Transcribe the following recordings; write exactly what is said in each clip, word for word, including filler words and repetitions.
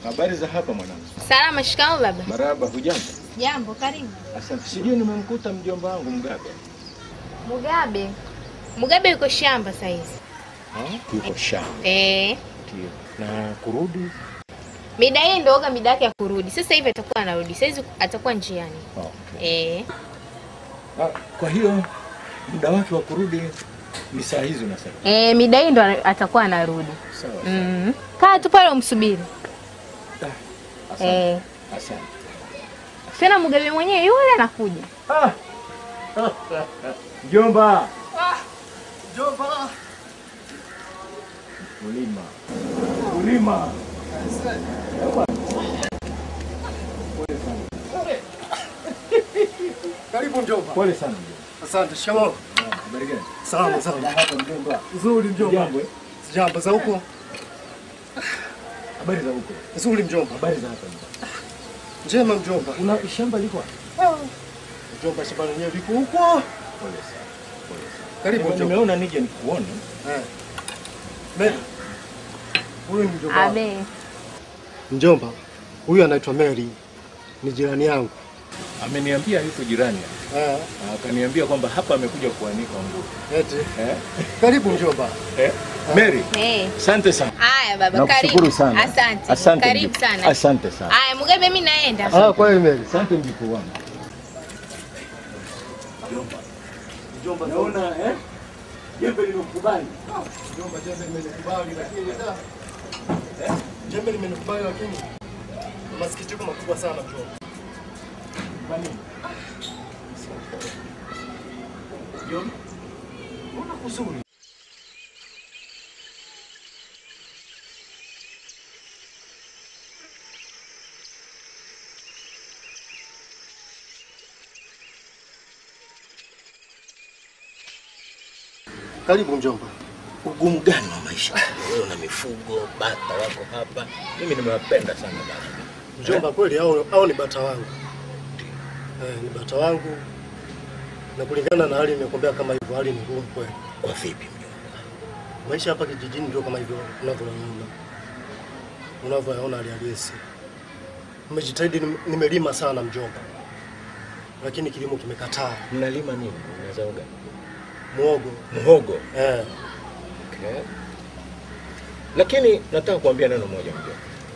Habari za hapa mwanangu? Salama, shikamoo baba. Marhaba, hujambo? Jambo, karibu. Asante. Sijui nimemkuta mjomba wangu Mugabe. Mugabe? Mugabe yuko shamba sasa hivi. Ah, yuko shamba. Eh. Ndio. Na kurudi? Mida hii ndio oga mida yake ya kurudi. Sasa hivi atakuwa anarudi. Sasa hivi atakuwa njiani. Okay. Eh. Ah, kwa hiyo muda wake wa kurudi ni saa hizo na sasa. Eh, mida hii ndo atakuwa anarudi. Sawa. Mhm. Kaa tu pale umsubiri. Ah, asante. Eh. Asante. Tena Mugabe mwenyewe yule anakuja. Ah. Mjomba. Ah. Mjomba. Ulima. Ulima. Karibu mjomba. Pole sana mjomba. Asante, shikamoo. Habari gani? Salama sana. Hapa mjomba. Nzuri mjomba. Jambo eh? Jambo za huko? Habari za huko? Nzuri mjomba. Habari za hapa mjomba. Njema mjomba. Una shamba liko wapi? Mjomba, shamba lenyewe liko huko. Pole sana. Pole sana. Karibu mjomba. Nimeona nije nikuone. Eh. Mary. Huyu ni mjomba. Abe. Mjomba, huyu anaitwa Mary. Ni jirani yangu. Ameniambia yuko jirani. Eh. Akaniambia kwamba hapa amekuja kuanika nguo. Eti. Eh? Karibu mjomba. Eh? Mary. Eh. Asante sana. Haya baba, karibu. Nakushukuru sana. Asante. Asante. Karibu sana. Asante sana. Haya Mugabe, mimi naenda. Ah, kwa hiyo Mary. Asante mjukuu wangu. Mjomba. Mjomba, Naona eh? Jembe limekubali. Mjomba, jembe limenikubali lakini da. Eh? Jembe limenikubali lakini masikitiko makubwa sana mjomba. Kwa nini? Jomba. Mbona kuzuri? Karibu mjomba. Ugumu gani wa maisha? Wewe una mifugo, bata wako hapa. Mimi nimewapenda sana bata. Mjomba, kweli hao hao ni bata wangu. Eh, ni bata wangu. Na kulingana na hali nimekuambia kama hivyo, hali ni ngumu kweli. Kwa vipi mjomba? Maisha hapa kijijini ndio kama hivyo unavyoona. Unavyoona hali halisi. Nimejitahidi, nimelima sana mjomba. Lakini kilimo kimekataa. Mnalima nini? Mnazao gani? Muogo. Muhogo. Eh. Okay. Lakini nataka kuambia neno moja mjomba.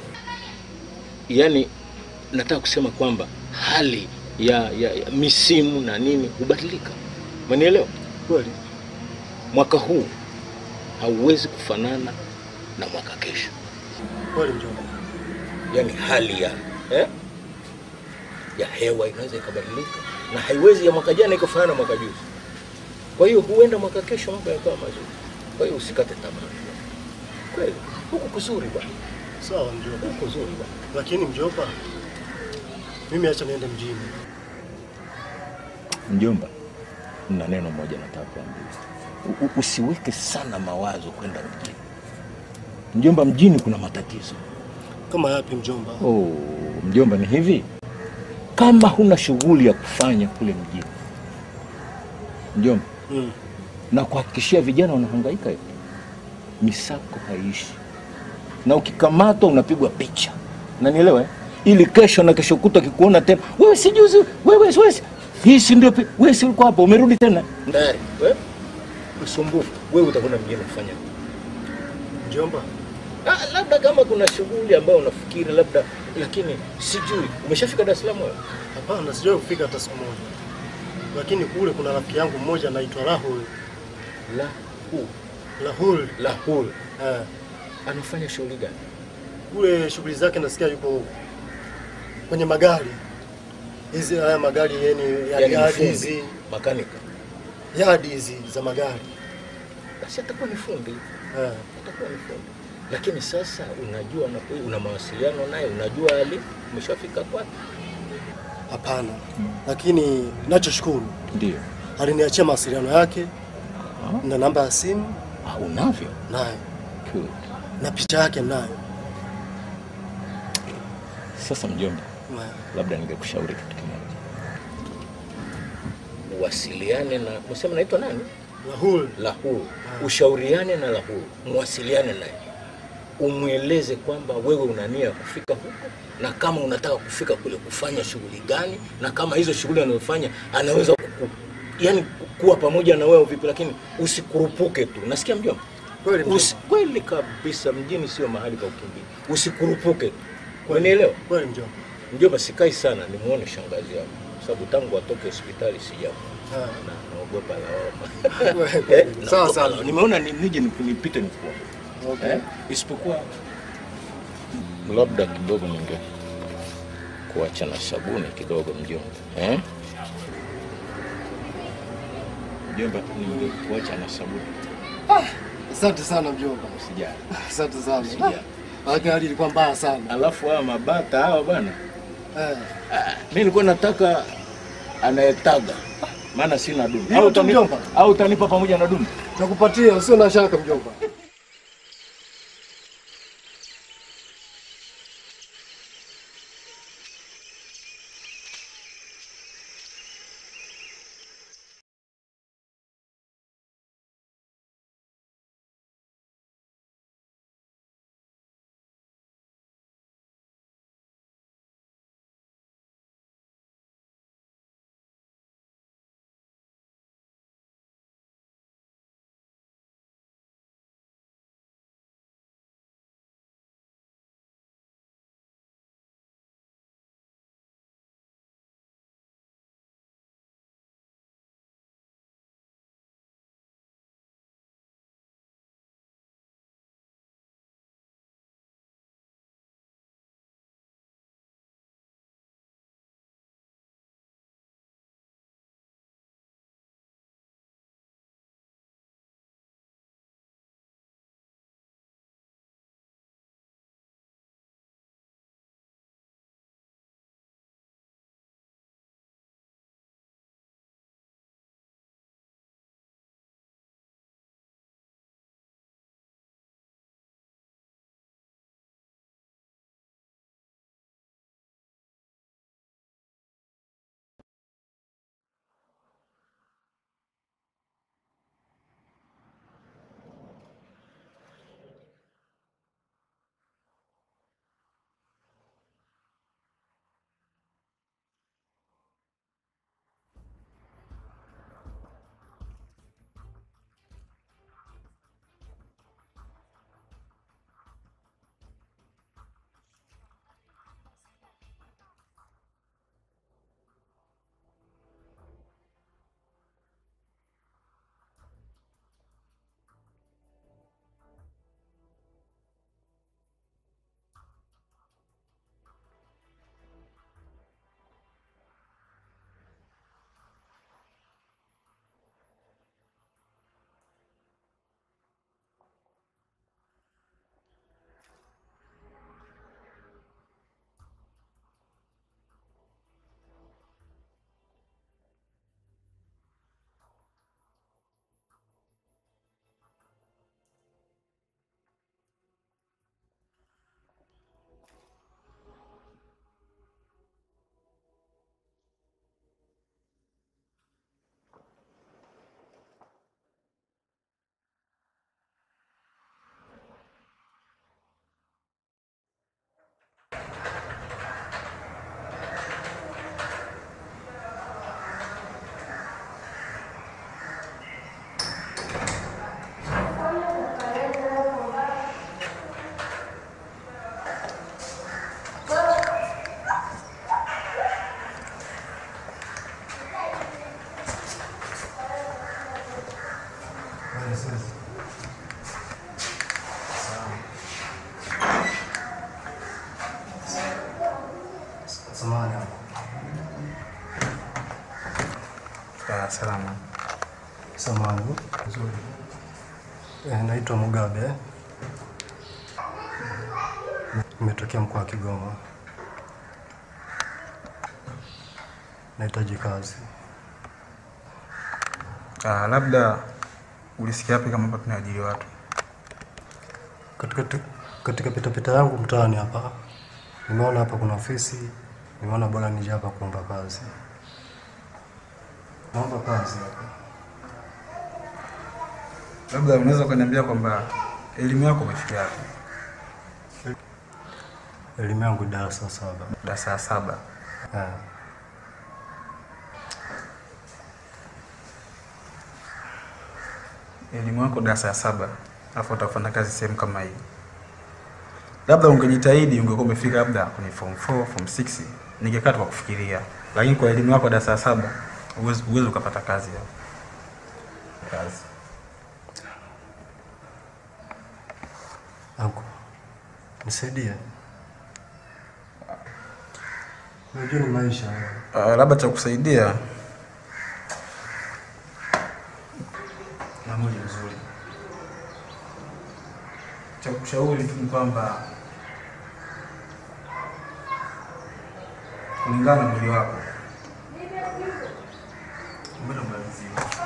Yaani nataka kusema kwamba hali ya, ya, ya misimu na nini hubadilika. Umenielewa? Kweli. Mwaka huu hauwezi kufanana na mwaka kesho. Kweli mjomba. Yaani hali ya eh? ya hewa inaweza ikabadilika na haiwezi ya mwaka jana ikafanana na mwaka juzi. Kwa hiyo huenda mwaka kesho mambo yakawa mazuri. Kwa hiyo usikate tamaa. Kweli, huku kuzuri bwana. Sawa mjomba, huku kuzuri bwana. Lakini mjomba, mimi acha niende mjini. Mjomba, nina neno moja nataka kuambia. Usiweke sana mawazo kwenda mjini. Mjomba, mjini kuna matatizo. Kama yapi mjomba? Oh, mjomba ni hivi. Kama huna shughuli ya kufanya kule mjini. Mjomba. Mm. Na kuhakikishia vijana wanahangaika hivi. Misako haishi. Na ukikamatwa unapigwa picha. Unanielewa eh? Ili kesho na kesho kutwa kikuona tena, wewe si juzi, wewe wewe. Hii si ndio wewe si ulikuwa hapo umerudi tena. Ndari, wewe? Usumbufu. Wewe utakwenda mjini kufanya nini? Mjomba. Ah, labda kama kuna shughuli ambayo unafikiri labda, lakini sijui. Umeshafika Dar es Salaam wewe? Hapana, sijawahi kufika hata siku moja. Lakini kule kuna rafiki yangu mmoja anaitwa Rahul. Rahul. Rahul. Rahul. Eh. Anafanya shughuli gani? Kule shughuli zake nasikia yuko kwenye magari. Hizi haya magari yani ya yadi hizi. Makanika. Yadi hizi za magari. Basi atakuwa ni fundi. Eh. Atakuwa ni fundi. Lakini sasa unajua na una mawasiliano naye, unajua hali umeshafika kwake? Hapana. Hmm. Lakini nachoshukuru ndio aliniachia mawasiliano yake. Ah. Na namba ya simu. Ah, unavyo? Nayo. Good. Na picha yake nayo. Sasa mjomba, yeah. labda ningekushauri kitu kimoja. Uwasiliane na, msema naitwa nani? Rahul. Rahul. Yeah. Ushauriane na Rahul. Muwasiliane naye. umweleze kwamba wewe una nia kufika huko, na kama unataka kufika kule kufanya shughuli gani, na kama hizo shughuli anazofanya anaweza kuku, yani kuwa pamoja na wewe vipi, lakini usikurupuke tu. Nasikia mjomba? Kweli mjomba. Usi, kweli kabisa, mjini sio mahali pa kukimbia. Usikurupuke tu. Unielewa? Kweli mjomba. Mjomba, sikai sana nimuone shangazi yako, sababu tangu atoke hospitali sijaona. Ah. Na naogopa lawama. Eh, sawa sawa. Nimeona nije nipite nikuone. Okay. Eh? Isipokuwa labda kidogo ninge kuacha na sabuni kidogo mjomba. Eh? Mjomba, ninge kuacha na sabuni. Ah, asante sana mjomba. Usijali. Asante sana. Usijali. Haki hali ilikuwa mbaya sana. Alafu hawa mabata hawa bwana. Eh. Ah, mimi nilikuwa nataka anayetaga. Maana sina dumu. Au utanipa? Au utanipa pamoja na dumu? Nakupatia, usio na shaka mjomba. Samahani. Ah, salama. Samahani. Nzuri. Eh, naitwa Mugabe. Nimetokea mkoa wa Kigoma. Nahitaji kazi. Ah, labda ulisikia wapi kama hapa tunaajiri watu? Katika katika pita pita yangu mtaani hapa, nimeona hapa kuna ofisi, nimeona bora nije hapa kuomba kazi. Naomba kazi hapa. Labda unaweza kuniambia kwamba elimu yako imefikia wapi? Elimu yangu darasa saba. Darasa saba. Ah. Elimu yako darasa saba, alafu utafanya kazi sehemu kama hii. Labda ungejitahidi ungekuwa umefika labda kwenye form four, form six, ningekaa kwa kufikiria. Lakini kwa elimu yako darasa saba, uwezo uwezo ukapata kazi hapo. Kazi. Anko, nisaidie. Unajua ni maisha. Uh, labda cha kusaidia na mwili mzuri. Cha kushauri tu ni kwamba kulingana na mwili wako mbona malizia.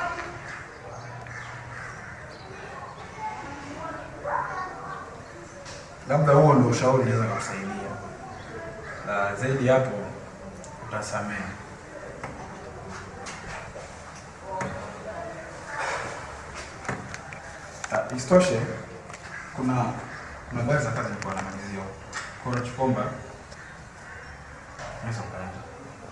Labda huo ndio ushauri naweza kukusaidia. Na zaidi hapo utasamehe. Ah, istoshe kuna kuna baadhi za kazi nilikuwa namalizia. Kwa hiyo nachokuomba naweza kuanza.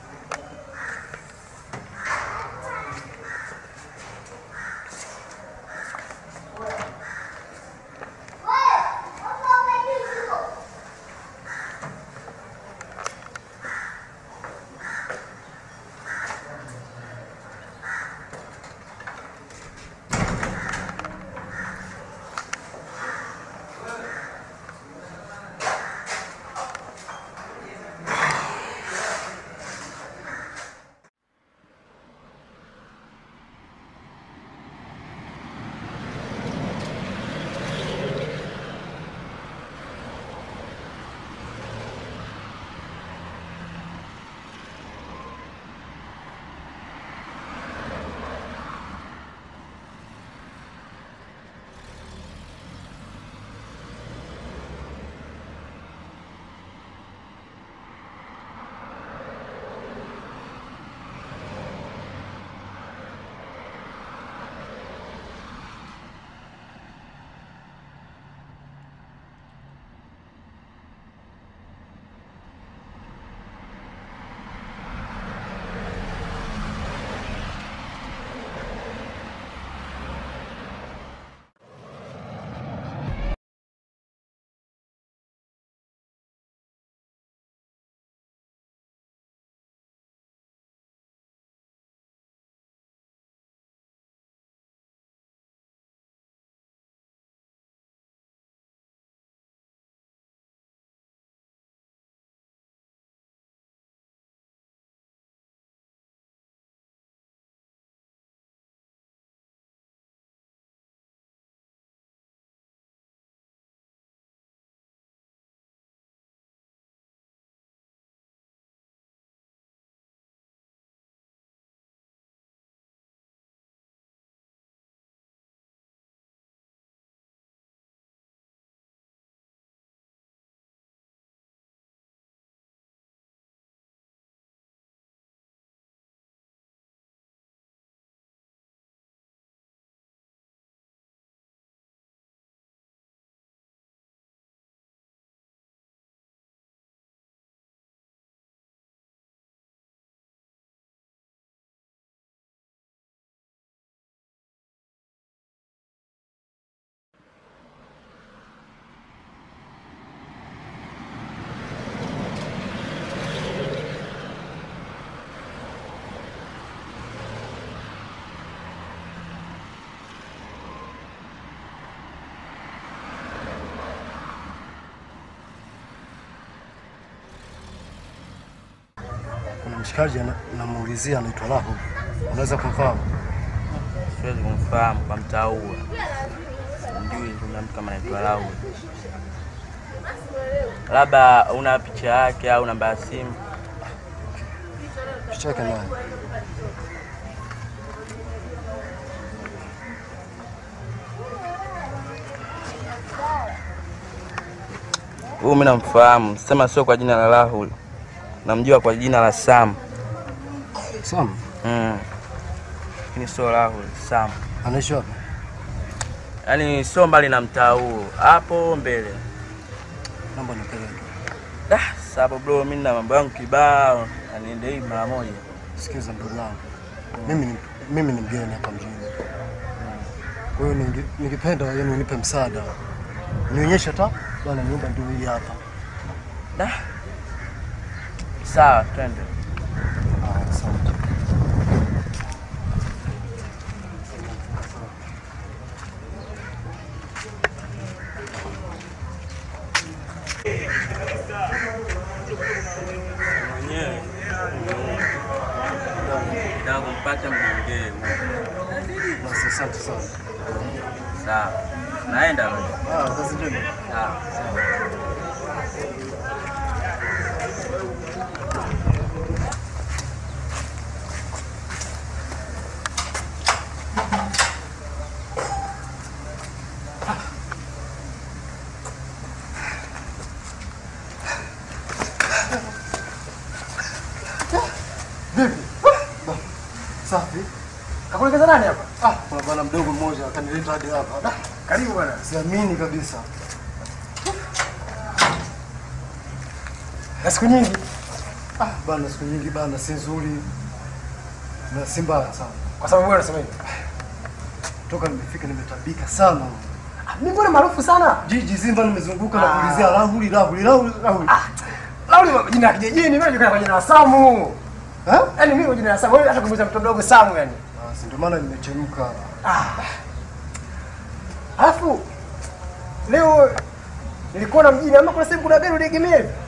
Mshikaji namuulizia anaitwa Lahu. Unaweza kumfahamu? Siwezi kumfahamu kwa mtaa huu. Sijui kuna mtu kama anaitwa Lahu. Labda una picha yake au namba ya simu? Picha yake nani? Huyu mimi namfahamu. Sema sio kwa jina la Lahu. Namjua kwa jina la Sam. Sam? Mm. Ni sio Lahu, Sam. Anaishi wapi? Yaani sio mbali na mtaa huu. Hapo mbele. Naomba nipeleke. Ah, sababu bro mimi na mambo yangu kibao, aniende mara moja. Sikiza ndugu yangu. Mimi ni mimi ni mgeni hapa mjini. Kwa hiyo ningependa wewe unipe msaada. Nionyeshe hata bwana nyumba ndio hii hapa. Da. Sawa, twende. Ah, sawa. Mwenyewe. Ndio kumpata mgeni. Basi asante sana. Sawa. Naenda bwana. Ah, basi njema. Sawa. Safi. Kakuelekeza nani hapa? Ah, kuna bwana mdogo mmoja akanileta hadi hapa. Karibu bwana. Siamini kabisa. Na siku nyingi. Ah, bana siku nyingi bana si nzuri. Na si mbaya sana. Kwa sababu wewe unasema hivi. Toka nimefika nimetabika sana. Mimi mbona maarufu sana? Jiji zima nimezunguka na kuulizia Rahuli Rahuli Rahuli Rahuli. Ah. Rahuli jina la kijijini, mimi najulikana kwa jina la Samu. Eh? Yaani mimi kwa jina la Samu, wewe hata kumuita mtoto mdogo Samu yani. Ah, si ndio maana nimechemka. Ah. Alafu leo nilikuwa na mjini ama kuna sehemu kuna gari ulegemea hivi?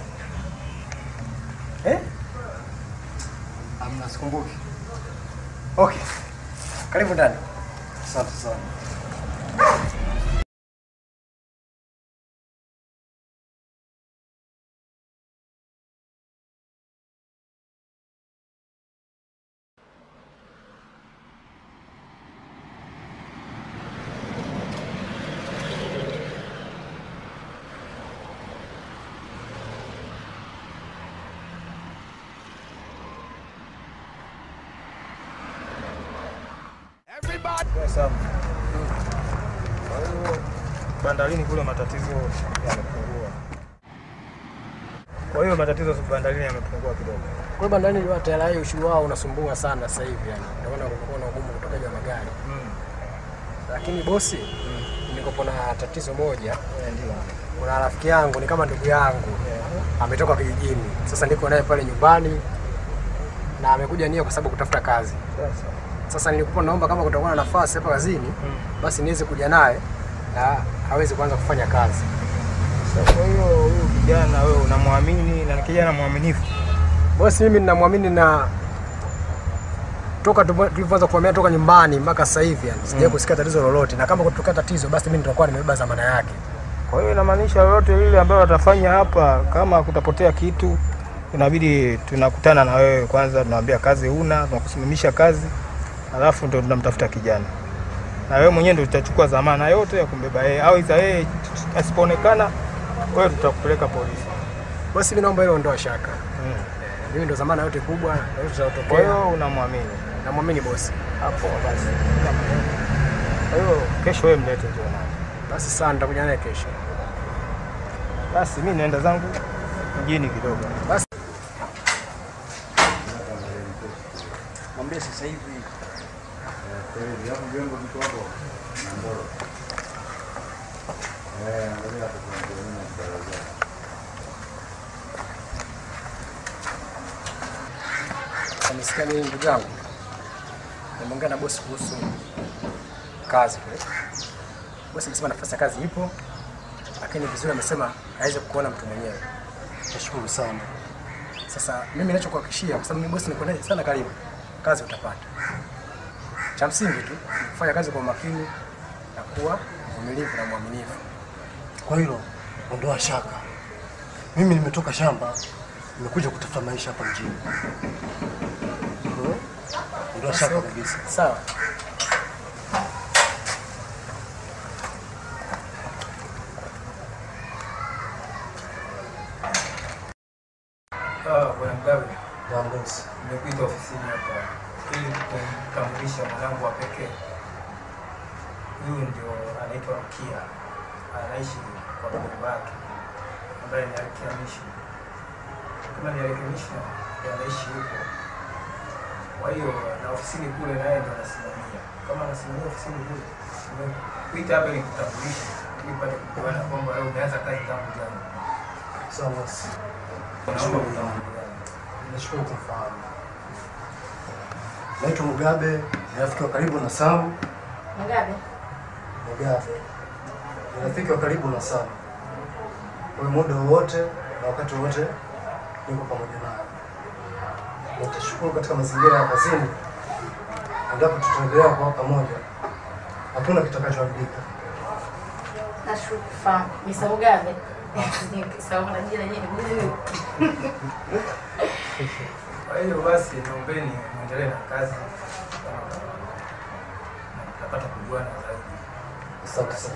Eh? Amna sikumbuki. Okay. Karibu ndani. Asante sana. Sawa. Kwa hiyo bandarini kule matatizo yamepungua. Kwa hiyo matatizo bandarini yamepungua kidogo. Kwa hiyo bandari ndio tayari ushuru wao unasumbua sana sasa hivi yani. Ndio maana kulikuwa na ugumu kutokaje wa magari. Mm. Lakini bosi, mm. niko na tatizo moja. Yeah, ndio. Kuna rafiki yangu ni kama ndugu yangu. Yeah. Ametoka kijijini. Sasa niko naye pale nyumbani na amekuja nia kwa sababu kutafuta kazi. Sasa Sasa nilikuwa naomba kama kutakuwa na nafasi hapa kazini, mm. basi niweze kuja naye na aweze kuanza kufanya kazi. Sasa kwa hiyo huyu kijana wewe unamwamini na ni kijana mwaminifu? Bosi, mimi ninamwamini na toka tulivyoanza kuhamia toka nyumbani mpaka sasa hivi yani sijawahi mm. kusikia tatizo lolote, na kama kutokea tatizo basi mimi nitakuwa nimebeba dhamana yake. Kwa hiyo inamaanisha lolote lile ambalo watafanya hapa, kama kutapotea kitu inabidi tunakutana na wewe kwanza, tunaambia kazi huna, tunakusimamisha kazi. Alafu ndio tunamtafuta kijana. Na wewe mwenyewe ndio utachukua dhamana yote ya kumbeba yeye, au iza yeye asipoonekana wewe tutakupeleka polisi. Basi mimi naomba hilo ondoa shaka. Mm. Mimi ndio dhamana yote kubwa na yote itatokea. Kwa hiyo unamwamini? Namwamini bosi. Hapo basi. Kwa hiyo kesho wewe mlete njoo naye. Basi sana nitakuja naye kesho. Basi mimi naenda zangu mjini kidogo. Basi mwambie sasa hivi. Kwa hiyo hapo jengo mtu hapo. Ndoro. Eh, angalia hapo kuna nini mtaraza. Nimesikia mimi ndugu yangu. Nimeongea na bosi kuhusu kazi kule. Bosi amesema nafasi ya kazi ipo, lakini vizuri amesema hawezi kuona mtu mwenyewe. Nashukuru sana. Sasa mimi ninachokuhakikishia kwa sababu mimi bosi niko naye sana karibu. Kazi utapata. Cha msingi tu kufanya kazi kwa makini na kuwa mvumilivu na mwaminifu. Kwa hilo ondoa shaka. Mimi nimetoka shamba, nimekuja kutafuta maisha hapa mjini. Ondoa shaka kabisa. Sawa. Ah, bwana Mgawe. Na bosi. Nimekuja ofisini hapa ili kutambulisha mwanangu wa pekee. Huyu ndio anaitwa Rukia. Anaishi kwa baba wake ambaye ni Rukia Mishi. kama nirekebisha yanaishi huko. Kwa hiyo na ofisini kule naye ndo anasimamia. Kama anasimamia ofisini kule, nimekuita hapa ili kutambulisha ili pate kuona kwamba wewe umeanza kazi tangu jana. Sawa basi. Nashukuru kutambulia. Nashukuru kufahamu. Naitwa Mugabe, ni rafiki wa karibu na Sam. Mugabe? Mugabe. Ni rafiki wa karibu na Sam. Kwa muda wote na wakati wote niko pamoja naye. Nitashukuru katika mazingira ya kazini. Endapo tutaendelea kwa pamoja, hakuna kitakachoharibika. Nashukuru kufahamu. Mister Mugabe. Sawa na jina jingine. Kwa hiyo basi naombeni muendelee na kazi. Napata kujuana zaidi. Asante sana.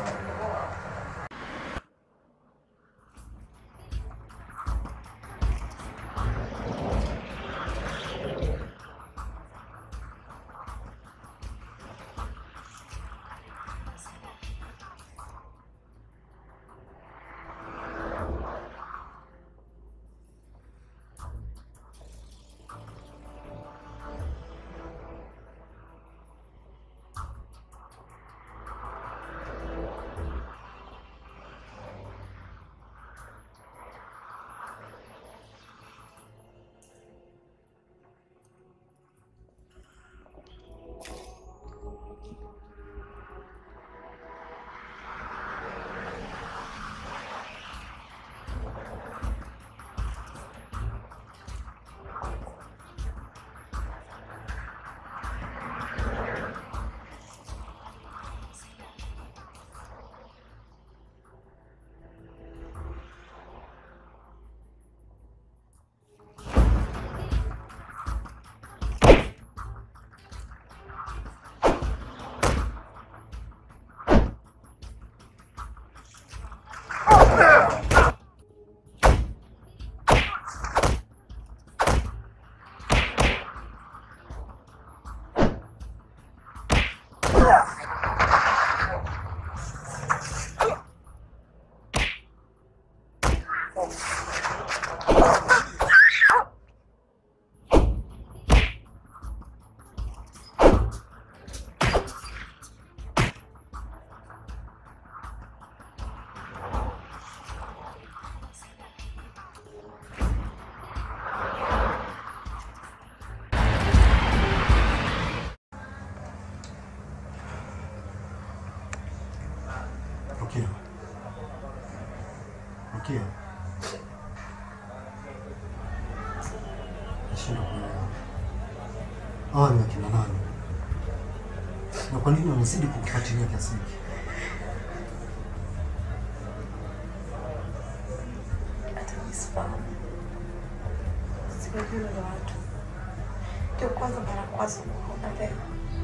Rukia. Rukia. Nashindwa kuelewa. Hawa ni wakina nani? Na kwa nini wanazidi kukufuatilia kiasi hiki? Hata nisifahamu. Siwajui wale watu. Ndio kwanza mara kwanza kuona leo.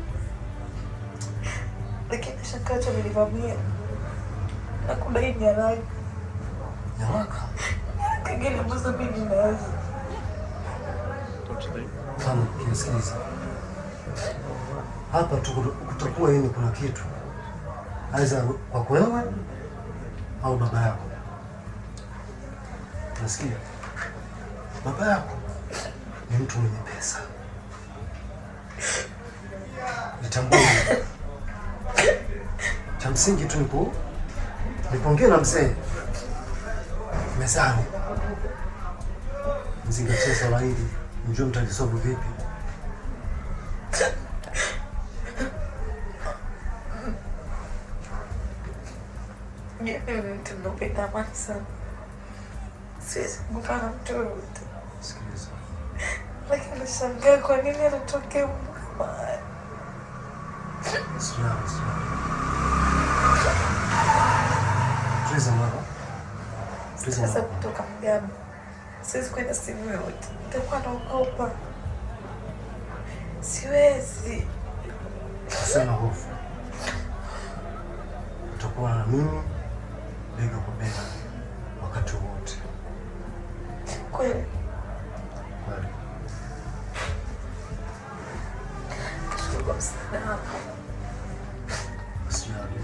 Lakini shakacho nilivamia na kudai nyaraka. Nyaraka? Kageni mbuzo mimi nazo. Kama kinisikiliza. Hapa kutakuwa yini kuna kitu. Aidha kwa wewe au baba yako. Nasikia. Baba yako ni mtu mwenye pesa. Nitambua. Cha msingi tu nipo nipongee na mzee mezani. Mzingatie swala hili, mjue mtalisolve vipi. Mimi mtu mpenda amani sana. Siwezi kumpana mtu yoyote. Sikiliza. Lakini nashangaa kwa nini anatokea kama haya. Sina, sina. Tuliza mara. Tuliza Sasa mara. kutoka Mugabe. Siwezi kwenda sehemu yoyote. Nitakuwa naogopa. Siwezi. Sina hofu. Utakuwa na mimi bega kwa bega wakati wote. Kweli. Kweli. Nashukuru msaada wako. Usijali.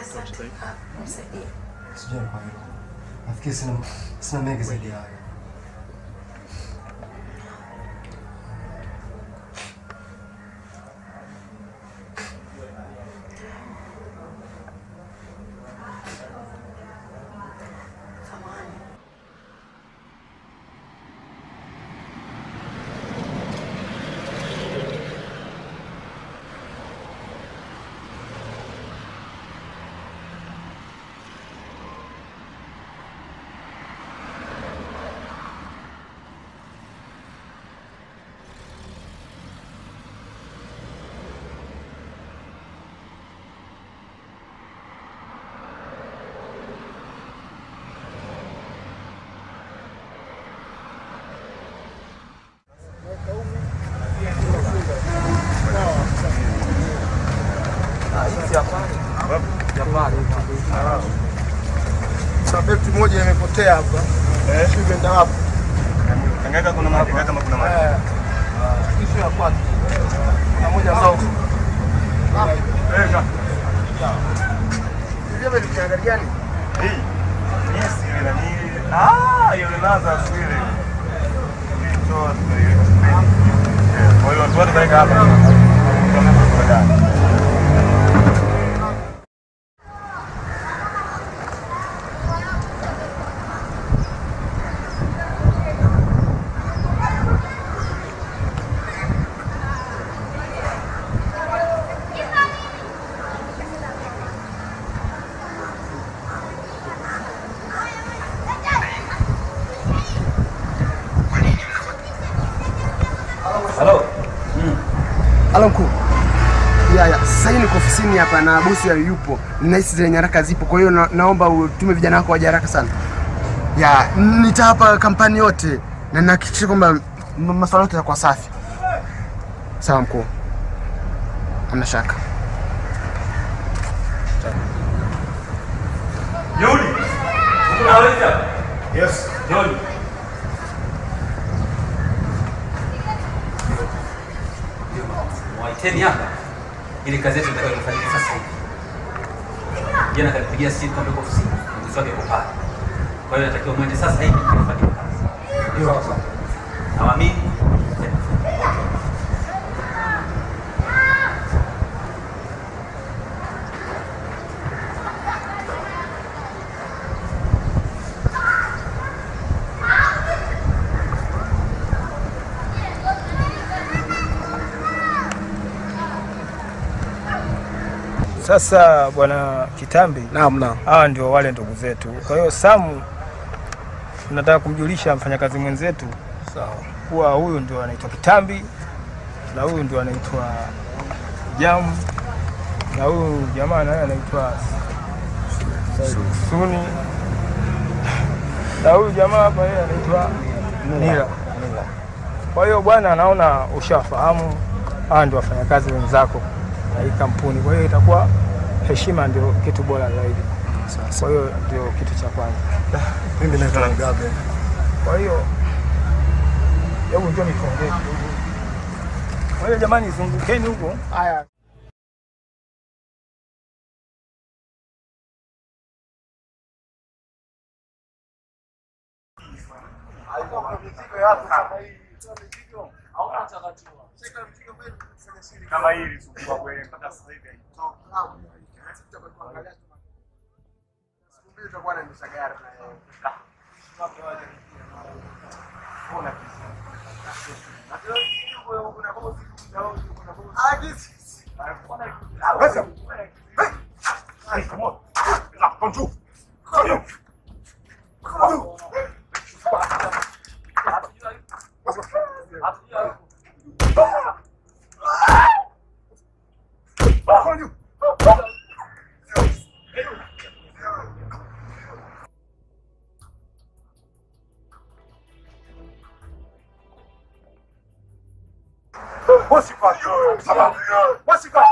Asante. Msaidie. Sijui kwa hiyo. Nafikiri sina sina mengi zaidi ya hayo. Sabeti moja imepotea hapa. Eh, sio imeenda wapi? Ngaka kuna maji, kama kuna maji. Eh. Kisha ya kwanza. Kuna moja zao. Eh, ka. Ile ile gari gani? Hii. Yes, ile ni ah, ile naza swile. Hii toa swile. Eh, kwa hiyo watu wote kaika hapa. Kama kwa ndani. Halo. Mm. Halo mkuu. Ya ya, sasa niko ofisini hapa na bosi yupo. Ninahisi zile nyaraka zipo. Kwa hiyo na, naomba utume vijana wako waje haraka sana. Ya, nitapa kampani yote na nahakikisha kwamba masuala yote yatakuwa safi. Sawa mkuu. Hamna shaka. Yuli. Unaweza? Yes. Yuli. Waiteni hapa ili kazi yetu itakayofanyika sasa hivi. Jana kanipigia simu kwamba yuko ofisini, mguzi wake yuko pale. Kwa hiyo natakiwa mwende sasa hivi kufanya kazi. Ndio sawa. Na mimi Sasa bwana Kitambi, naam naam. Hawa ndio wale ndugu zetu. Kwa hiyo Samu tunataka kumjulisha mfanyakazi mwenzetu sawa kuwa huyu ndio anaitwa Kitambi na huyu ndio anaitwa Jam na huyu jamaa naye anaitwa Suni na huyu jamaa hapa yeye anaitwa Nila. Kwa hiyo bwana, naona ushafahamu hawa ndio wafanyakazi wenzako na hii kampuni. Kwa hiyo itakuwa heshima ndio kitu bora zaidi. Kwa hiyo ndio kitu cha kwanza. Mimi naitwa Ngabe. Kwa hiyo hebu njoo nikuongee. Kwa hiyo jamani, zungukeni huko. Haya. Kama hili sukuma kweli mpaka sasa hivi haitoki. Siku mbili tutakuwa na msagara na yeye. Ona kisa. Na wewe una kama siku yao kuna kama ah this. Basi. Hey, come on. La control. Come on. Come on. What's he got? What's he got?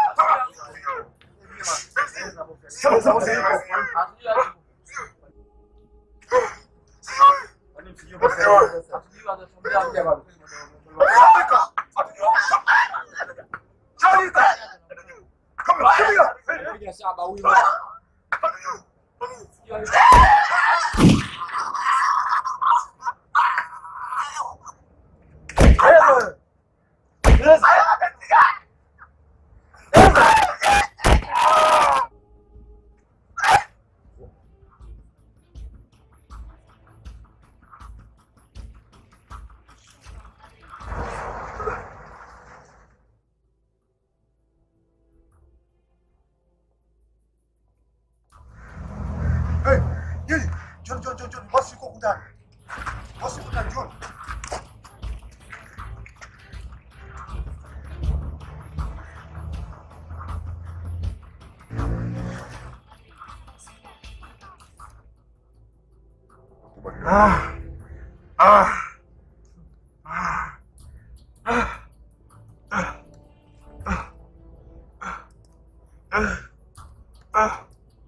John, John, John, John, bosi yuko ndani. Bosi yuko ndani, John. Ah. Ah. Ah. Ah. Ah. Ah.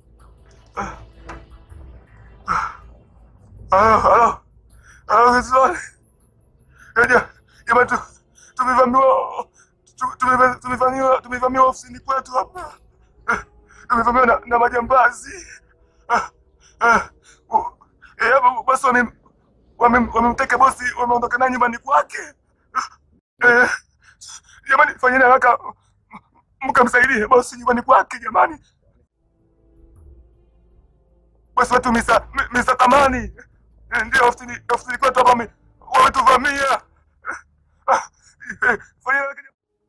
Ah, halo. Ah, vizuri. Yaja, jamani tu tumevamiwa tumevamiwa tumevamiwa ofisini kwetu hapa. Tumevamiwa na, na majambazi. Ah. Ah. Eh, basi wame wamemteka bosi, wameondoka naye nyumbani kwake. Eh, jamani fanyeni haraka mkamsaidie bosi nyumbani kwake jamani. Bosi wetu Misa Misa Tamani. Ndio ofisini ofisini kwetu hapa wametuvamia. Fanyeni haraka.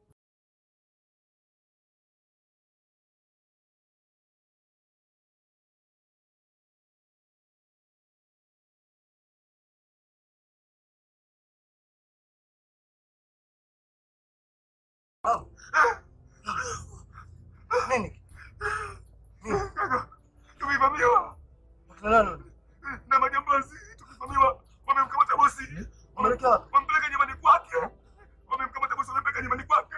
Nini? Nini? Tumevamiwa. Nani? Na majambazi tumevamiwa. Wamemkamata bosi. Wamepeleka Wamempeleka nyumbani kwake. Wamemkamata bosi, wamempeleka nyumbani kwake.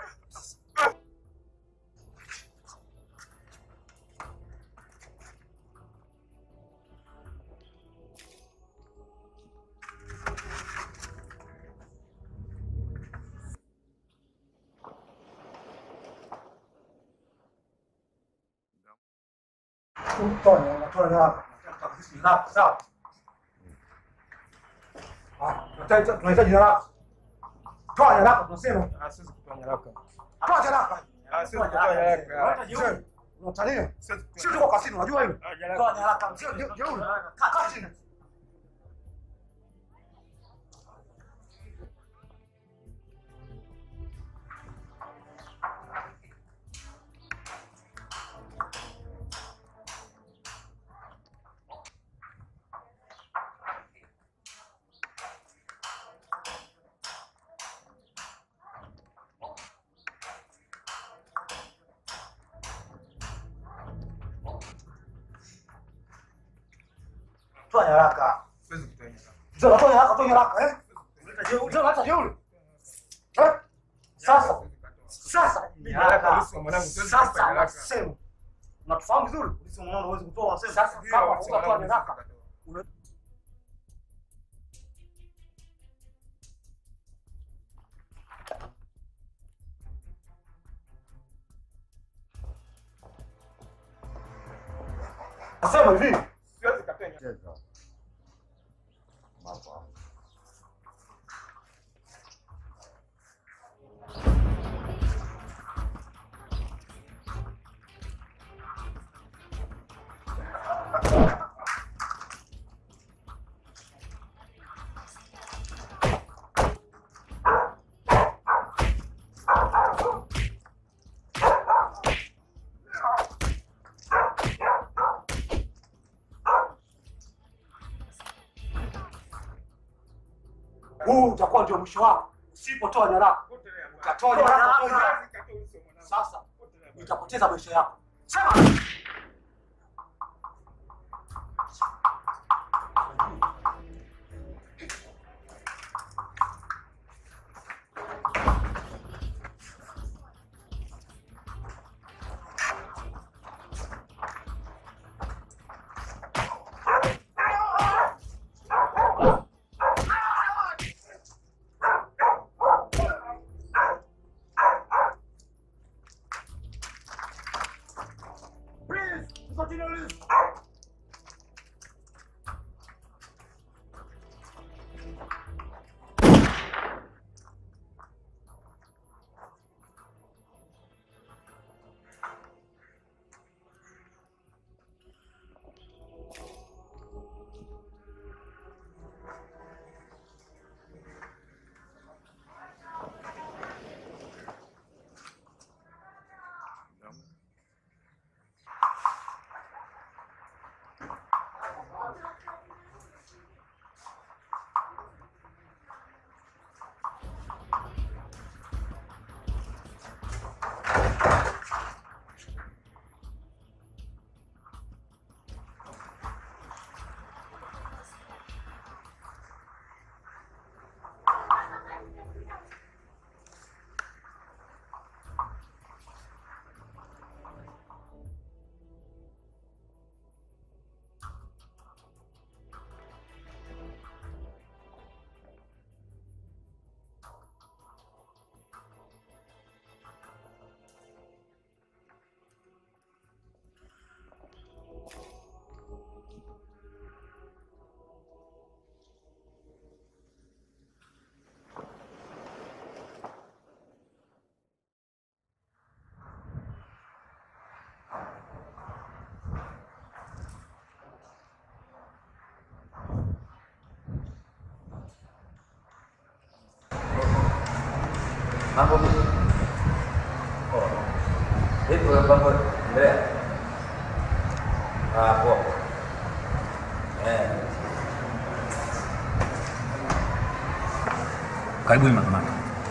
Tonya, Tonya hapa. Nataka sawa. Ah, tunahitaji tunahitaji haraka. Toa haraka tunasema. Ah, siwezi kutoa haraka. Toa haraka. Ah, siwezi kutoa haraka. Hata jeuri. Unatania? Sio tuko kasini, unajua hilo? Toa haraka. Sio jeuri. Kaa chini. Toa haraka. Siwezi kutoa haraka. Njoo toa haraka, toa haraka, eh? Njoo hata jeuri. Eh? Sasa. Sasa. Haraka polisi mwanangu, siwezi kutoa Sasa haraka. nasema. Unatufahamu vizuri? Polisi mwanangu huwezi kutoa, unasema. Sasa kama unatoa haraka. Nasema hivi. Siwezi kutoa. Mapa. Huu utakuwa ndio mwisho wako. Usipotoa nyaraka. Utatoa nyaraka. Sasa utapoteza maisha yako. Sema. Continue. Mambo vipi? Oh. Vipi mambo? Endelea. Ah, poa. Eh. Karibu mahakamani.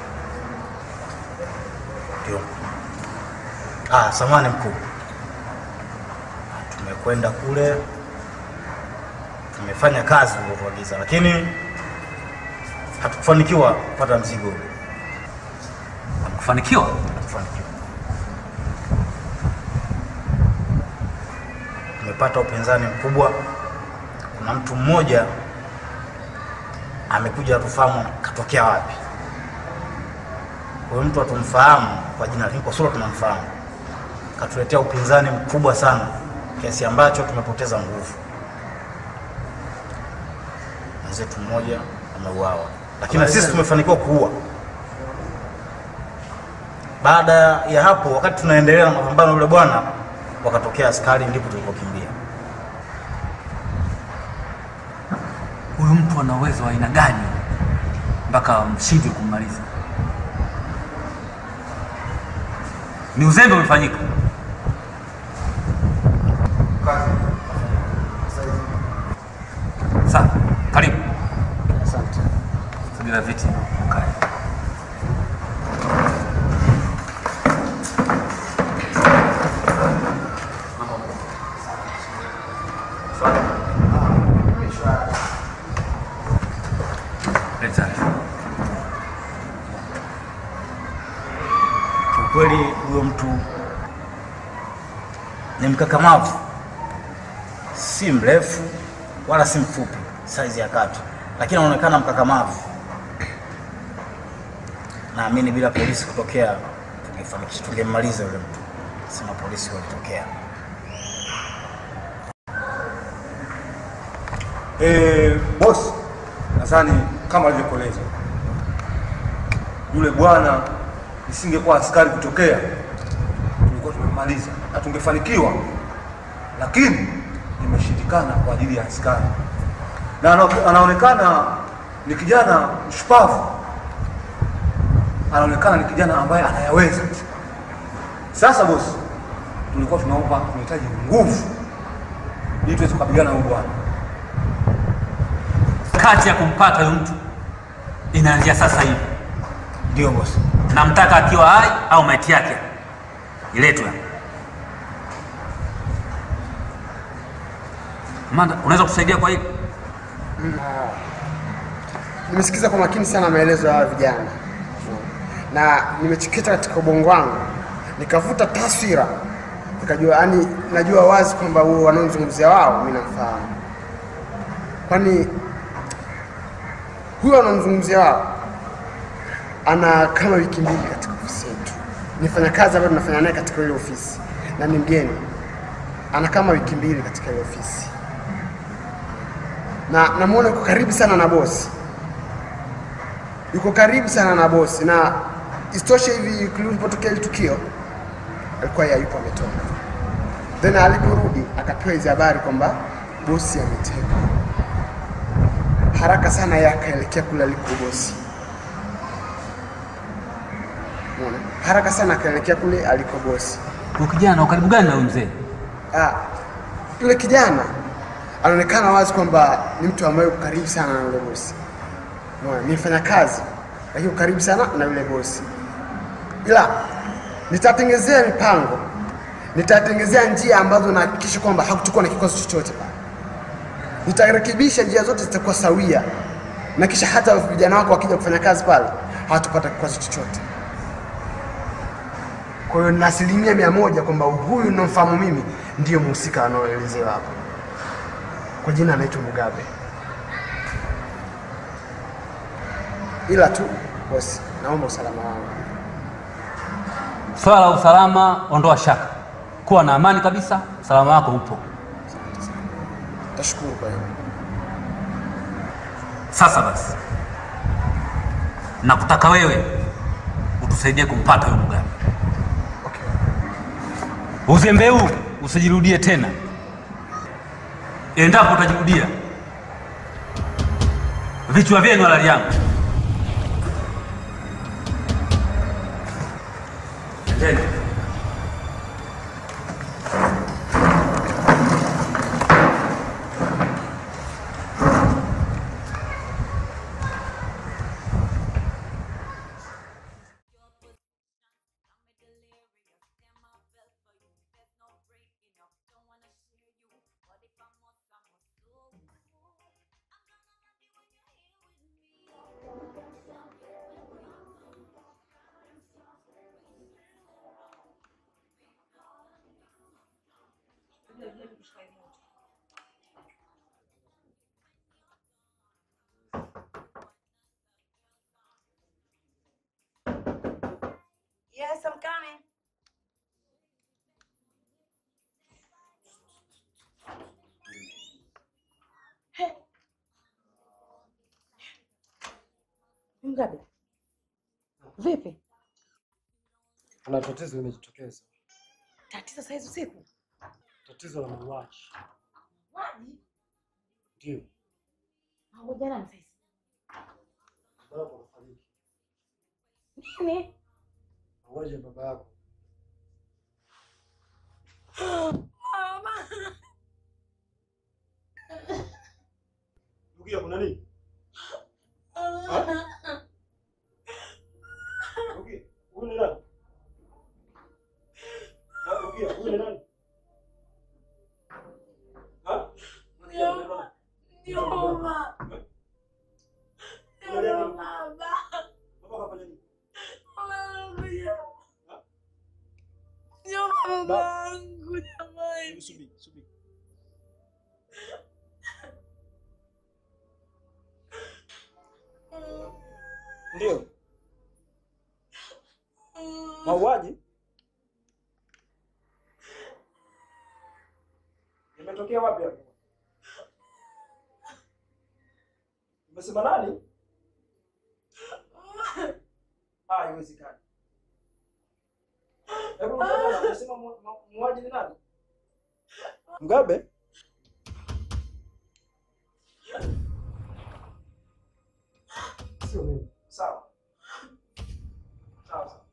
Ndio. Ah, samahani mkuu. Tumekwenda kule. Tumefanya kazi ulivyoagiza, lakini hatukufanikiwa kupata mzigo. Kufanikiwa? Kufanikiwa. Tumepata upinzani mkubwa. Kuna mtu mmoja amekuja tufahamu katokea wapi. Huyo mtu atumfahamu kwa jina, lakini kwa sura tunamfahamu. Katuletea upinzani mkubwa sana kiasi ambacho tumepoteza nguvu. Mzetu mmoja ameuawa, lakini sisi tumefanikiwa kuua. Baada ya hapo, wakati tunaendelea na mapambano, yule bwana wakatokea askari, ndipo tulipokimbia. Huyu mtu ana uwezo wa aina gani mpaka mshindwe kummaliza? Ni uzembe umefanyika. Sawa, karibu. Asante. Sogea viti. Kae. Kweli huyo mtu ni mkakamavu, si mrefu wala si mfupi, size ya kati, lakini anaonekana mkakamavu. Naamini bila polisi kutokea tungefanikisha, tungemaliza yule mtu. Sema polisi walitokea. Eh, boss, nadhani kama alivyokueleza yule bwana, isingekuwa askari kutokea, tulikuwa tumemaliza na tungefanikiwa, lakini imeshindikana kwa ajili ya askari. Na anaonekana ni kijana mshupavu, anaonekana ni kijana ambaye anayaweza. Sasa boss, tulikuwa tunaomba, tunahitaji nguvu ili tuweze kukabiliana na huyu bwana. Kati ya kumpata huyu mtu inaanzia sasa hivi. Ndio boss. Namtaka akiwa hai au maiti yake iletwe. Manda, unaweza kusaidia kwa hili? Mm. Nimesikiza kwa makini sana maelezo ya vijana. Na nimechikita katika ubongo wangu. Nikavuta taswira. Nikajua, yani najua wazi kwamba huo wanaozungumzia wao mimi nafahamu. Kwani huyo anamzungumzia wao ana kama wiki mbili katika ofisi yetu. Nifanya kazi ambayo tunafanya naye katika ile ofisi na ni mgeni. Ana kama wiki mbili katika ile ofisi. Na namuona yuko karibu sana na bosi. Yuko karibu sana na bosi, na istoshe hivi kulipotokea ile tukio alikuwa yeye yupo ametoka. Then aliporudi akapewa hizo habari kwamba bosi ametekwa. Haraka sana yakaelekea kule aliko bosi. Unaona? Haraka sana akaelekea kule aliko bosi. Huyo kijana ukaribu gani na mzee? Ah, yule kijana anaonekana wazi kwamba ni mtu ambaye yuko karibu sana na yule bosi. Unaona, ni mfanya kazi lakini yuko karibu sana na yule bosi. Ila nitatengenezea mipango. Nitatengenezea njia ambazo nahakikisha kwamba hakutakuwa na kikosi chochote pale. Nitarekebisha njia zote zitakuwa sawia. Na kisha hata vijana wako wakija kufanya kazi pale hawatapata kikosi chochote. Kwa hiyo na asilimia mia moja kwamba huyu ninamfahamu mimi ndiyo mhusika anaoelezewa hapo. Kwa jina anaitwa Mugabe. Ila tu bosi, naomba usalama wangu. Swala la usalama ondoa shaka. Kuwa na amani kabisa, usalama wako upo. Tashukuru kwa hiyo. Sasa basi, nakutaka wewe utusaidie kumpata huyo Mugabe. Okay. Uzembe huu usijirudie tena. Endapo utajirudia, vichwa vyenu halali yangu. Yes, I'm coming. Hey. Mgabe. Vipi? Kuna tatizo limejitokeza. Tatizo saa hizi usiku? Tatizo la mauaji. Waji? Ndio. Ngoja na sasa. Baba yako kafariki. Nini? Mauaji ya baba yako. Mama. Rukia, kuna nini? Rukia, huyu ni nani? Rukia, huyu ni nani? Ha? Ndio. Ndio mama. Ndio baba. Baba kafanya nini? Ndio babangu jamani. Subiri, subiri. Ndio. Mauaji? Yametokea wapi hapo? Umesema nani? Ah, haiwezekani. Hebu ngoja, unasema muuaji ni nani? Mgabe? Sio mimi. Sawa. Sawa sawa.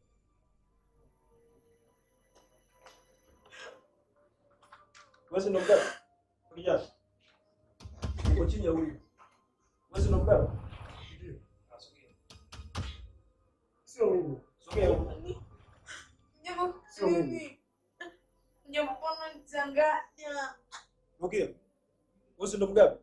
Wewe ndo mgabe? Kijana. Uko chini ya huyu. Wewe ndo mgabe? Ndio. Asogea. Sio mimi. Sogea huko. Jambo, Sio mimi. Jambo pana nichanganya. Rukia. Wewe ndo mgabe?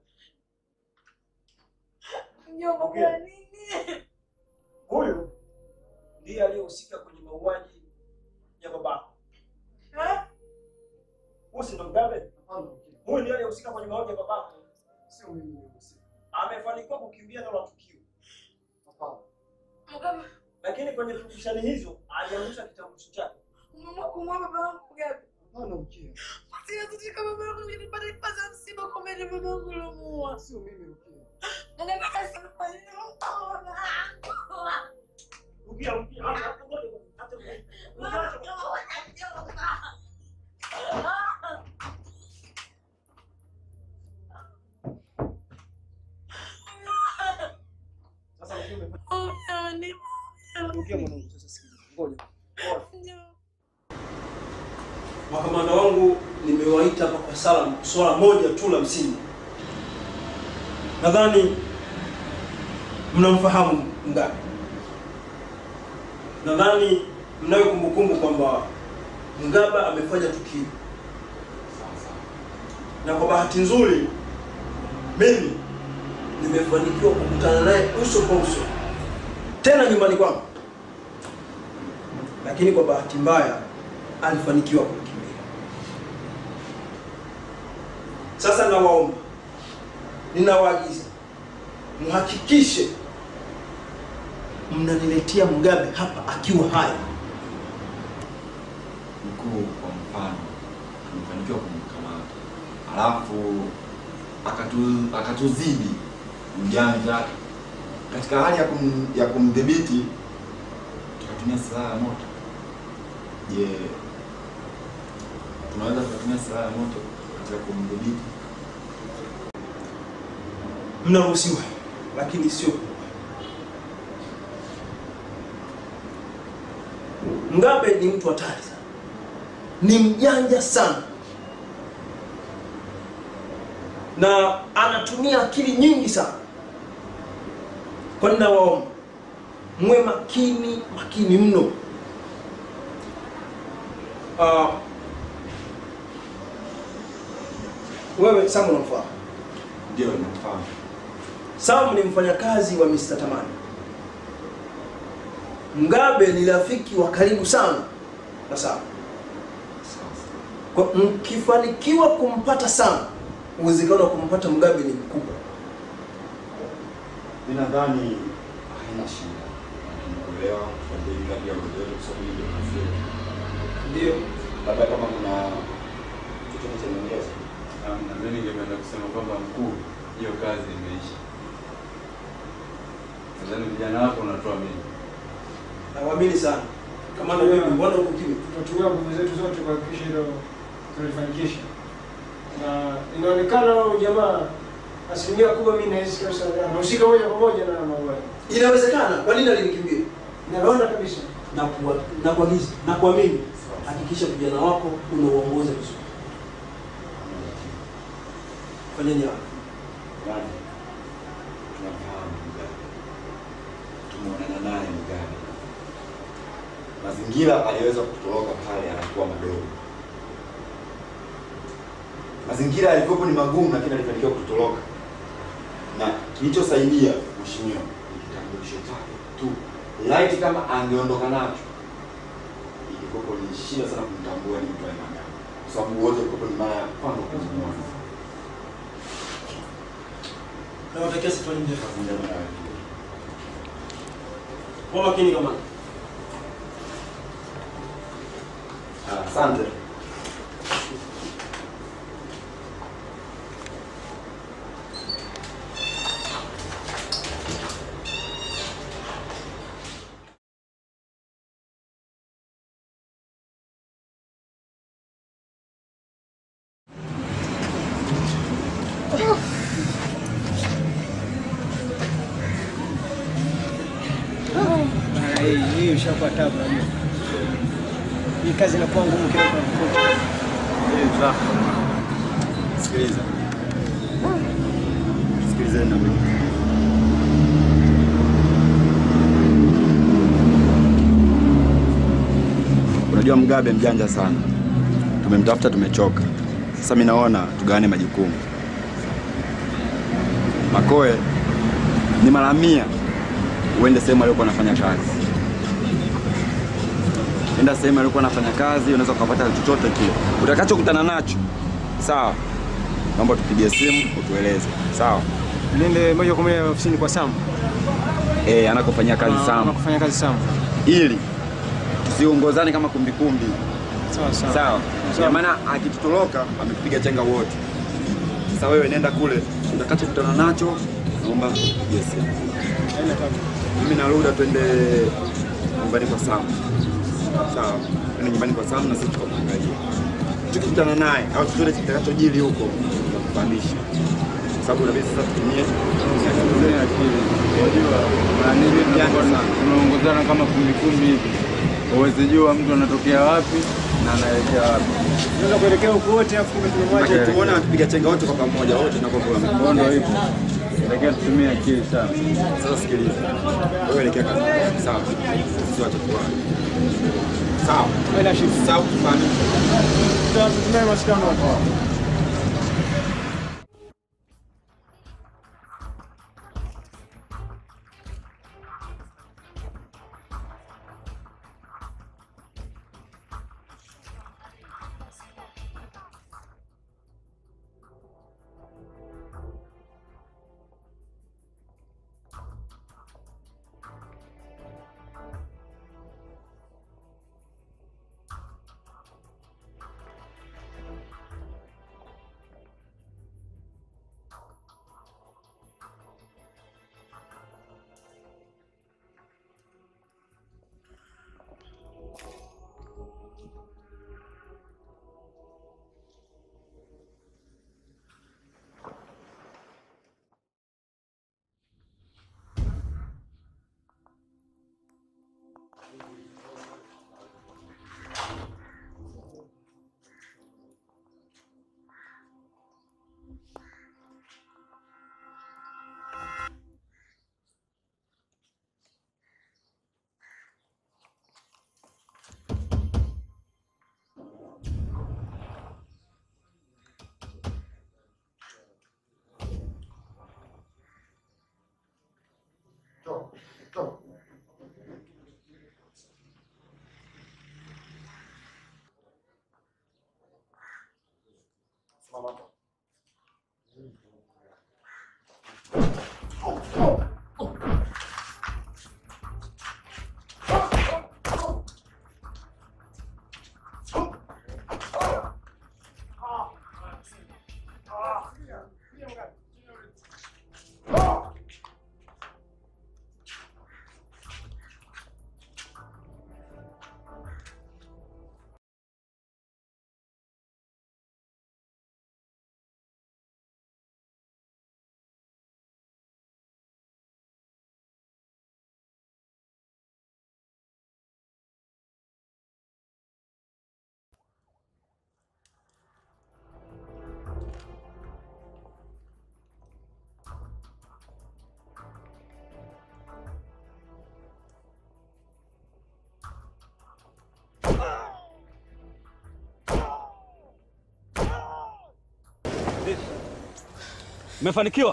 Jambo kwa nini? Huyu ndiye aliyehusika kwenye mauaji ya babako. Eh? Wewe ndo mgabe? Hapana. Huyu ndiye aliyehusika kwenye mauaji ya babako. Sio mimi nilihusika. Amefanikiwa kukimbia na tukio. Hapana. Mgabe. Lakini kwenye purukushani hizo aliangusha kitambulisho chake. Mama kumwona babangu Mgabe. Hapana Rukia. Sio tutika babangu nilipata ipasa msiba kwa mimi babangu lomuua. Sio mimi Rukia. Mgabe kasema mtaona. Rukia, Rukia. Hata ngoja. Hata ngoja. Sasa Rukia. Rukia mwanangu, sasa sikiliza. Ngoja. Makamanda wangu nimewaita hapa kwa sala swala moja tu la msingi. Nadhani mnamfahamu Mgabe. Nadhani mnayo kumbukumbu kwamba Mgabe amefanya tukio. Na kwa bahati nzuri mimi nimefanikiwa kukutana naye uso kwa uso. Tena nyumbani kwangu. Lakini kwa bahati mbaya alifanikiwa kukimbia. Sasa nawaomba, ninawaagiza mhakikishe mnaniletea Mgabe hapa akiwa hai. Mkuu, kwa mfano tumefanikiwa kumkamata, alafu akatu akatuzidi ujanja katika hali ya kum, ya kumdhibiti, tukatumia silaha ya moto. Je, yeah. tunaweza kutumia silaha ya moto katika kumdhibiti? Mnaruhusiwa, lakini sio. Mgabe ni mtu hatari sana. Ni mjanja sana. Na anatumia akili nyingi sana. Kwa nini nawaomba mwe makini, makini mno. Uh, wewe Sam unamfahamu? Ndio, namfahamu. Sam ni mfanyakazi wa mister Tamani. Mgabe ni rafiki wa karibu sana na Sam. Kwa mkifanikiwa kumpata Sam, uwezekano wa kumpata Mugabe ni mkubwa. Mimi nadhani haina shida. Kuelewa kwa hiyo ngapi ya wewe kwa sababu ndio kazi. Ndio. Labda kama kuna chochote cha nyongeza. Na mimi ningependa kusema kwamba mkuu, hiyo kazi imeisha. Nadhani vijana wako unatoa mimi. Nawaamini sana. Kama na wewe mbona uko kimya? Tutatumia nguvu zetu zote kuhakikisha hilo tulifanikisha. Na inaonekana huyo jamaa asilimia kubwa mimi nahisi kabisa anahusika moja kwa moja na mauaji. Inawezekana. Kwa nini alinikimbia? Naona kabisa. Na kuwa na kuagiza na kuamini. Hakikisha vijana wako unawaongoza vizuri. Fanyeni hapo. Bwana. Tunafahamu Mugabe. Tumeonana naye Mugabe. Mazingira aliweza kutoroka pale anakuwa madogo. Mazingira yalikuwa ni magumu lakini alifanikiwa kutoroka. Na kilichosaidia mheshimiwa ni kitambulisho chake tu. Light kama angeondoka nacho. Ilikuwa ni shida sana kumtambua ni mtu aina gani. Kwa sababu wote walikuwa ni mara ya kwanza kumuona. Na watakia sifani ndefu pamoja na wewe. Kwa makini kama. Asante. Hii ushakuwa tabu na mimi. Hii kazi inakuwa ngumu kila wakati. Eh, sawa. Sikiliza. Sikilizeni na mimi. Unajua Mugabe mjanja sana. Tumemtafuta tumechoka. Sasa mimi naona tugawane majukumu. Makoe ni mara mia uende sehemu aliyokuwa anafanya kazi. Enda sehemu aliyokuwa anafanya kazi, unaweza kupata chochote kile. Utakachokutana nacho. Sawa. Naomba tupigie simu utueleze. Sawa. Nende moja kwa moja ofisini kwa Sam. Eh, anakofanyia kazi Sam. Anakofanyia kazi Sam. Ili tusiongozane kama kumbi kumbi. Sawa sawa. Sawa. Kwa maana akitutoroka ametupiga chenga wote. Sasa wewe nenda kule, utakachokutana nacho naomba yes. Haina tabu. Mimi narudi twende nyumbani kwa Sam. Sawa. Twende nyumbani kwa Sam na sisi tukamwangalia. Tukikutana naye au chochote kitakachojili huko tutakufahamisha. Sababu inabidi sasa tutumie akili. Unajua, na nini tunaongozana kama kumbi kumbi hivi. Uweze jua mtu anatokea wapi na anaelekea wapi. Tunaweza kuelekea huko wote afu tumemwacha. Tumeona tupiga chenga wote kwa pamoja, wote tunakokuwa mkondo hivi. Natakiwa tutumie akili sana. Sasa sikiliza. Wewe elekea kazi. Sawa. Sio watoto wako. Sawa. Haina shida. Sawa kufanya. Tutatumia mashikano hapo. Mama. Umefanikiwa?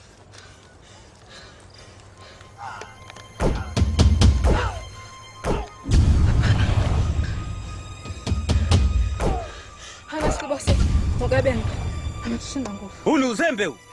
Hana siku bosi. Mugabe ametushinda nguvu. Huu ni uzembe huu.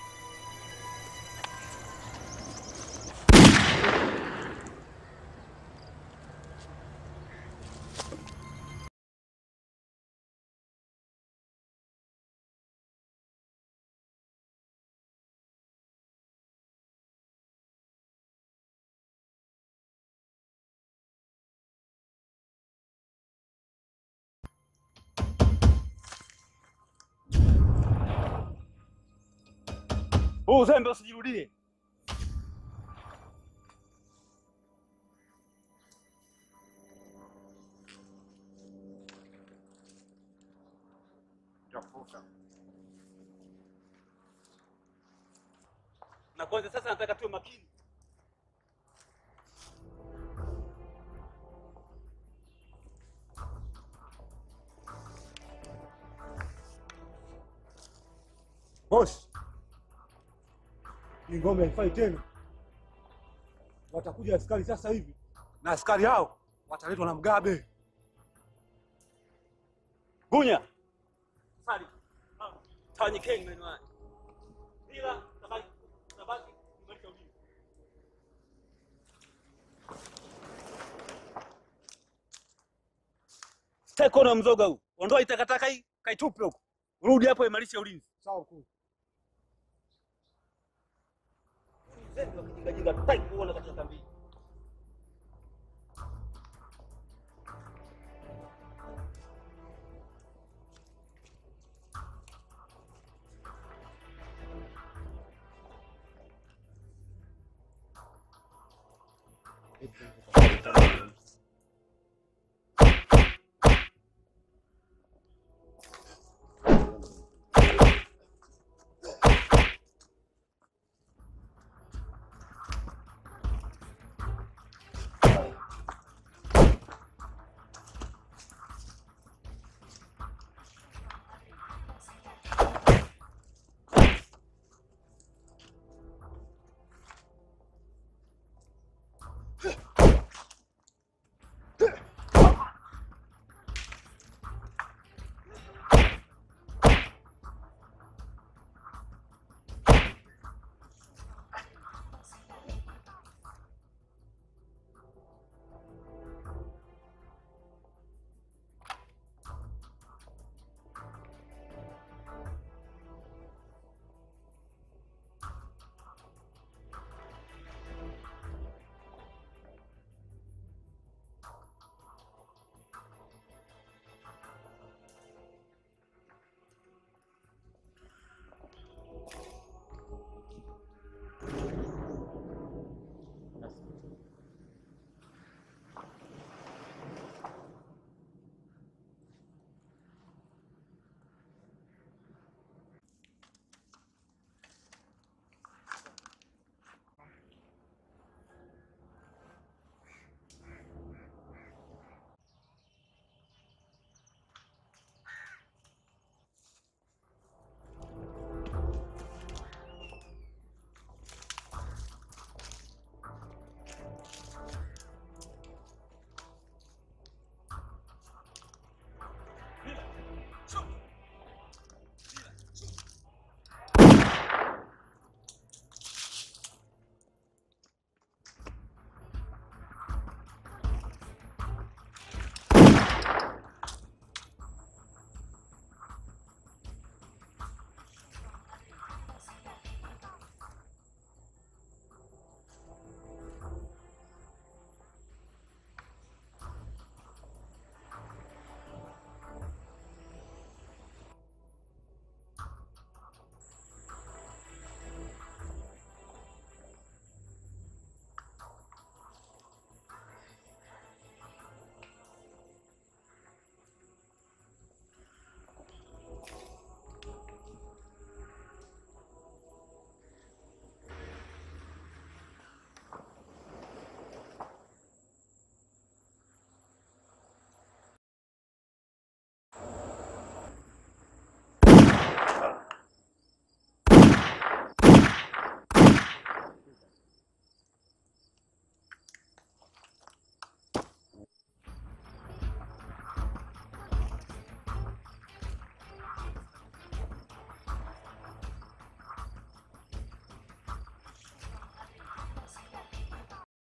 Huu uzembe usijirudie. Na kwanza sasa nataka tuwe makini. Boss. Hii ngome haifai tena. Watakuja askari sasa hivi. Na askari hao wataletwa na Mgabe. Gunya. Sali. Tawanyikeni maneno haya. Bila tabaki tabaki kumaliza ulinzi. Steko na mzoga huu. Ondoa itakataka hii, kaitupe huko. Urudi hapo imarisha ulinzi. Sawa mkuu. Zetu wakijinga tutaki kuona katika kambi. Thank you.